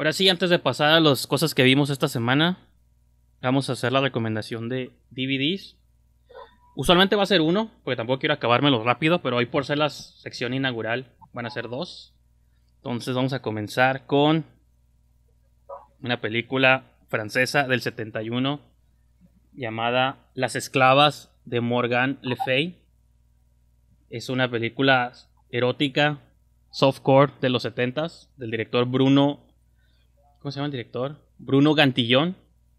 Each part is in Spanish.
Ahora sí, antes de pasar a las cosas que vimos esta semana, vamos a hacer la recomendación de DVDs. Usualmente va a ser uno, porque tampoco quiero acabármelo rápido, pero hoy por ser la sección inaugural van a ser dos. Entonces vamos a comenzar con una película francesa del 71 llamada Las esclavas de Morgan Le Fay. Es una película erótica, softcore de los 70s, del director Bruno... ¿Cómo se llama el director? Bruno Gantillon.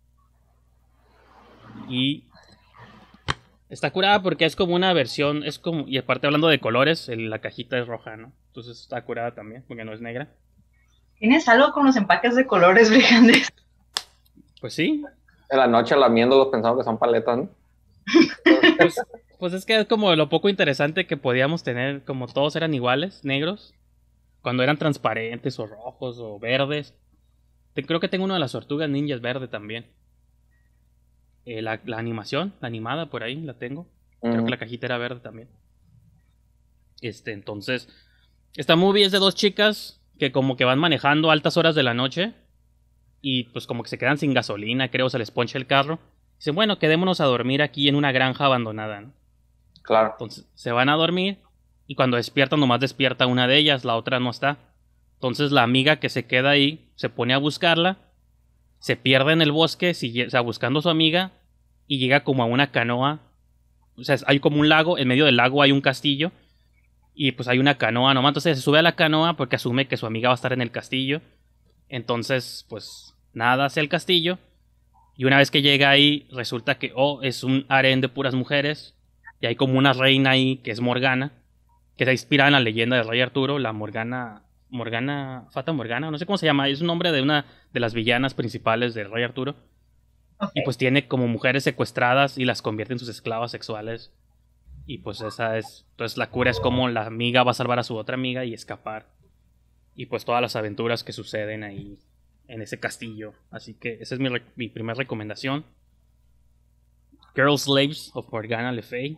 Y está curada porque es como una versión, es como, y aparte hablando de colores, la cajita es roja, ¿no? Entonces está curada también, porque no es negra. ¿Tienes algo con los empaques de colores, Brigandes? Pues sí. En la noche lamiéndolos pensando que son paletas, ¿no? Pues es que es como lo poco interesante que podíamos tener, como todos eran iguales, negros, cuando eran transparentes o rojos o verdes. Creo que tengo uno de las tortugas ninjas verde también. La animación, la animada por ahí la tengo. Creo que la cajita era verde también. Entonces, esta movie es de dos chicas que como que van manejando a altas horas de la noche y pues como que se quedan sin gasolina, creo, se les poncha el carro. Dicen, bueno, quedémonos a dormir aquí en una granja abandonada, ¿no? Claro. Entonces se van a dormir y cuando despiertan nomás despierta una de ellas, la otra no está. Entonces la amiga que se queda ahí se pone a buscarla, se pierde en el bosque, o sea, buscando a su amiga y llega como a una canoa. O sea, hay como un lago, en medio del lago hay un castillo y pues hay una canoa nomás. Entonces se sube a la canoa porque asume que su amiga va a estar en el castillo. Entonces, pues nada hacia el castillo. Y una vez que llega ahí, resulta que es un harén de puras mujeres. Y hay como una reina ahí que es Morgana, que está inspirada en la leyenda del rey Arturo, la Fata Morgana, no sé cómo se llama, es un nombre de una de las villanas principales del rey Arturo. Okay. Y pues tiene como mujeres secuestradas y las convierte en sus esclavas sexuales. Y pues esa es, entonces la cura es como la amiga va a salvar a su otra amiga y escapar. Y pues todas las aventuras que suceden ahí en ese castillo. Así que esa es mi primera recomendación. Girl Slaves of Morgana Le Fay.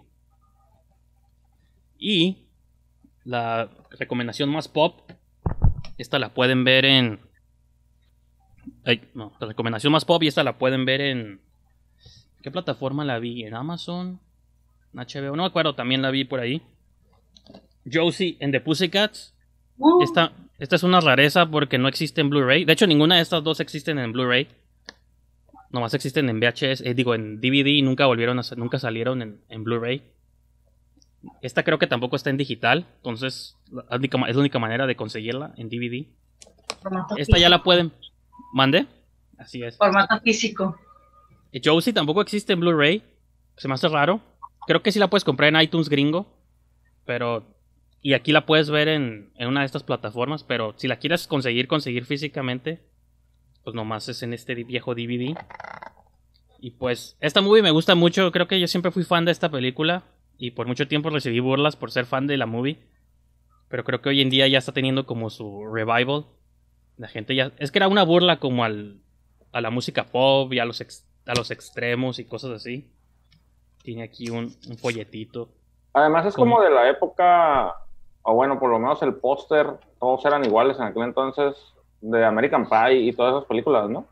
Y la recomendación más pop, esta la pueden ver en... la recomendación más pop y esta la pueden ver en... ¿Qué plataforma la vi? ¿En Amazon? ¿En HBO? No me acuerdo, también la vi por ahí. Josie and the Pussycats. Esta es una rareza porque no existe en Blu-ray. De hecho, ninguna de estas dos existen en Blu-ray. Nomás existen en VHS, en DVD y nunca salieron en Blu-ray. Esta creo que tampoco está en digital, entonces es la única manera de conseguirla en DVD. Formato Esta físico. ya la pueden... ¿Mande? Así es. Formato físico. Josie tampoco existe en Blu-ray. Se me hace raro. Creo que sí la puedes comprar en iTunes gringo. Pero... Y aquí la puedes ver en una de estas plataformas. Pero si la quieres conseguir físicamente, pues nomás es en este viejo DVD. Y pues esta movie me gusta mucho. Creo que yo siempre fui fan de esta película. Y por mucho tiempo recibí burlas por ser fan de la movie. Pero creo que hoy en día ya está teniendo como su revival. La gente ya... Es que era una burla como a la música pop y a los extremos y cosas así. Tiene aquí un folletito. Además es como de la época, o bueno, por lo menos el póster, todos eran iguales en aquel entonces, de American Pie y todas esas películas, ¿no?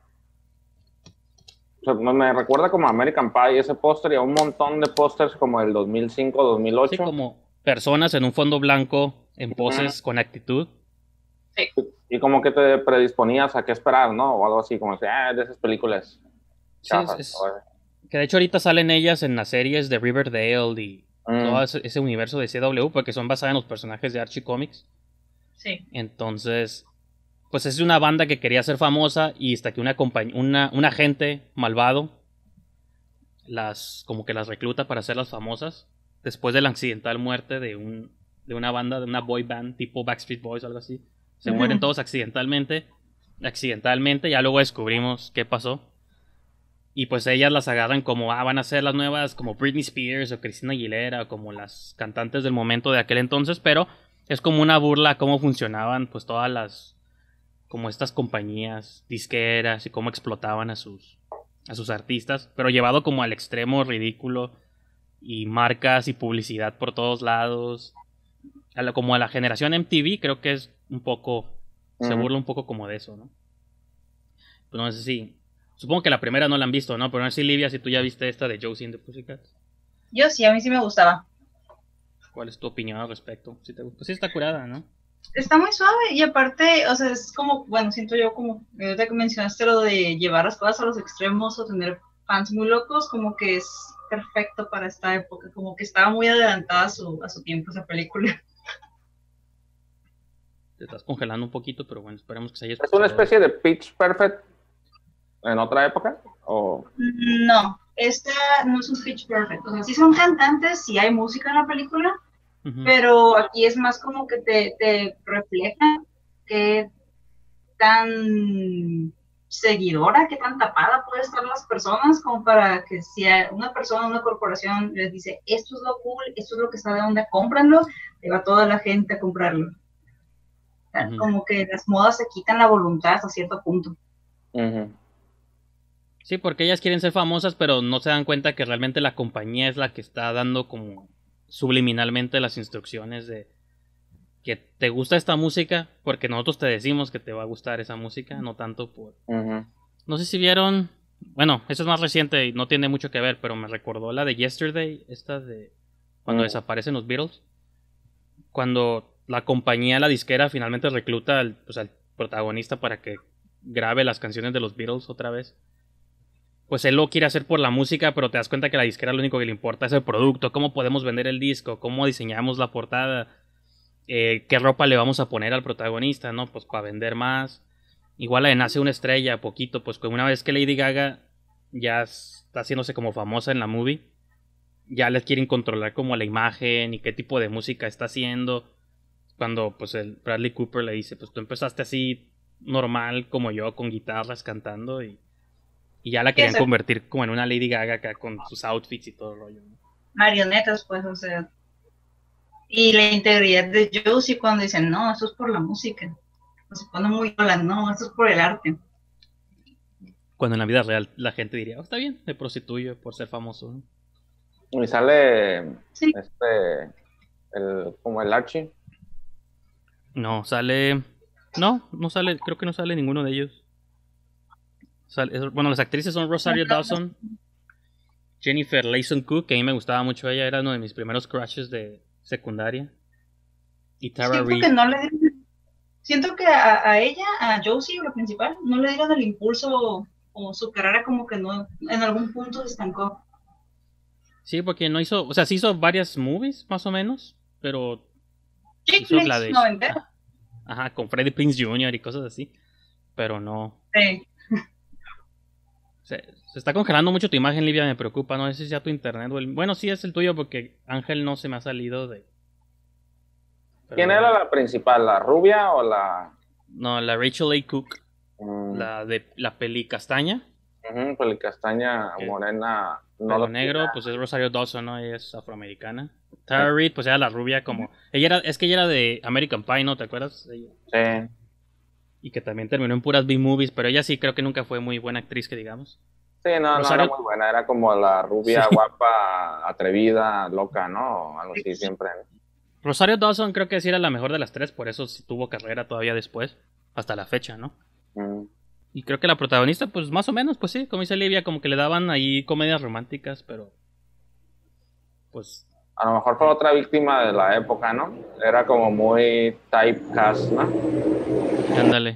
O sea, me recuerda como a American Pie ese póster y a un montón de pósters como el 2005, 2008. Sí, como personas en un fondo blanco en poses con actitud. Sí. Y como que te predisponías a qué esperar, ¿no? O algo así, como de esas películas. Sí, que de hecho ahorita salen ellas en las series de Riverdale y todo ese universo de CW, porque son basadas en los personajes de Archie Comics. Sí. Entonces, pues es una banda que quería ser famosa y hasta que un agente malvado como que las recluta para hacerlas famosas después de la accidental muerte de una banda, de una boy band tipo Backstreet Boys o algo así. Se mueren todos accidentalmente, ya luego descubrimos qué pasó. Y pues ellas las agarran como, van a ser las nuevas como Britney Spears o Christina Aguilera, o como las cantantes del momento de aquel entonces, pero es como una burla a cómo funcionaban pues todas las, como estas compañías disqueras y cómo explotaban a sus artistas, pero llevado como al extremo ridículo y marcas y publicidad por todos lados. Como a la generación MTV creo que es un poco, se burla un poco como de eso, ¿no? Pues no sé si... Supongo que la primera no la han visto, ¿no? Pero no sé si, Livia, si tú ya viste esta de Josie and the Pussycats. Yo sí, a mí sí me gustaba. ¿Cuál es tu opinión al respecto? Si te gusta. Pues sí está curada, ¿no? Está muy suave y aparte, o sea, es como, bueno, siento yo como, ahorita que mencionaste lo de llevar las cosas a los extremos o tener fans muy locos, como que es perfecto para esta época, como que estaba muy adelantada a su tiempo esa película. Te estás congelando un poquito, pero bueno, esperemos que se haya ¿Es escuchado. una especie de Pitch Perfect en otra época? ¿O? No, esta no es un Pitch Perfect, o sea, sí son cantantes, sí hay música en la película, pero aquí es más como que te refleja qué tan seguidora, qué tan tapada puede estar las personas como para que si a una persona, una corporación les dice esto es lo cool, esto es lo que está de onda, cómpranlo, te va toda la gente a comprarlo. O sea, como que las modas se quitan la voluntad hasta cierto punto. Sí, porque ellas quieren ser famosas, pero no se dan cuenta que realmente la compañía es la que está dando como subliminalmente las instrucciones de que te gusta esta música, porque nosotros te decimos que te va a gustar esa música, no tanto por... No sé si vieron... Bueno, eso es más reciente y no tiene mucho que ver, pero me recordó la de Yesterday, esta de cuando desaparecen los Beatles. Cuando la compañía, la disquera, finalmente recluta al protagonista para que grabe las canciones de los Beatles otra vez. Pues él lo quiere hacer por la música, pero te das cuenta que a la disquera lo único que le importa es el producto, cómo podemos vender el disco, cómo diseñamos la portada, qué ropa le vamos a poner al protagonista, ¿no? Pues para vender más. Igual le nace una estrella, poquito, pues una vez que Lady Gaga ya está haciéndose como famosa en la movie, ya les quieren controlar como la imagen y qué tipo de música está haciendo. Cuando pues el Bradley Cooper le dice, pues tú empezaste así normal como yo, con guitarras cantando y ya la querían convertir como en una Lady Gaga acá con sus outfits y todo el rollo, ¿no? Marionetas, pues, o sea. Y la integridad de Josie cuando dicen, no, eso es por la música. O se pone muy sola, no, eso es por el arte. Cuando en la vida real la gente diría, oh, está bien, me prostituyo por ser famoso, ¿no? Y sale sí. como el Archie. No, sale... No sale, creo que no sale ninguno de ellos. Bueno, las actrices son Rosario Dawson, Jennifer Layson Cook, que a mí me gustaba mucho ella, era uno de mis primeros crushes de secundaria. Y Tara Reid. Siento que a ella, a Josie, la principal, no le dieron el impulso o su carrera como que no, en algún punto se estancó. Sí, porque no hizo, o sea, sí hizo varias movies, más o menos, pero Chick flicks noventera. Ajá, con Freddie Prinze Jr. y cosas así, pero no. Sí. Se está congelando mucho tu imagen, Livia, me preocupa, no sé si sea tu internet o el... Bueno, sí es el tuyo porque Ángel no se me ha salido de... Pero ¿quién era la principal? ¿La rubia o la...? No, la Rachel A. Cook, la de la peli Castaña. Peli Castaña, morena... No lo negro, pues es Rosario Dawson, ¿no? Ella es afroamericana. Tara Reid, pues era la rubia como... ella era de American Pie, ¿no? ¿Te acuerdas? Sí. Y que también terminó en puras B-movies, pero ella sí creo que nunca fue muy buena actriz, que digamos. Sí, no era muy buena, era como la rubia guapa, atrevida, loca, ¿no? Algo así siempre. Rosario Dawson creo que sí era la mejor de las tres, por eso sí tuvo carrera todavía después, hasta la fecha, ¿no? Y creo que la protagonista, pues más o menos, pues sí, como dice Livia, como que le daban ahí comedias románticas, pero... Pues... A lo mejor fue otra víctima de la época, ¿no? Era como muy typecast, ¿no? Ándale.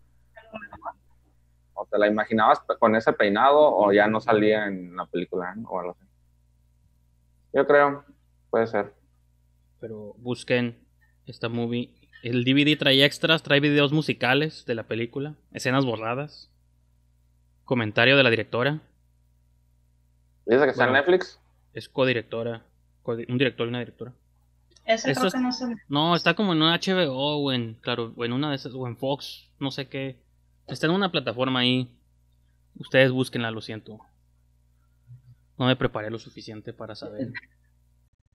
O te la imaginabas con ese peinado o ya no salía en la película, ¿no? O algo así. Yo creo, puede ser. Pero busquen esta movie. El DVD trae extras, trae videos musicales de la película, escenas borradas, comentario de la directora. ¿Dice que está en Netflix? Es codirectora, un director y una directora. Ese creo que no sé. No, está como en una HBO o en una de esas, o en Fox, no sé qué. Está en una plataforma ahí. Ustedes búsquenla, lo siento. No me preparé lo suficiente para saber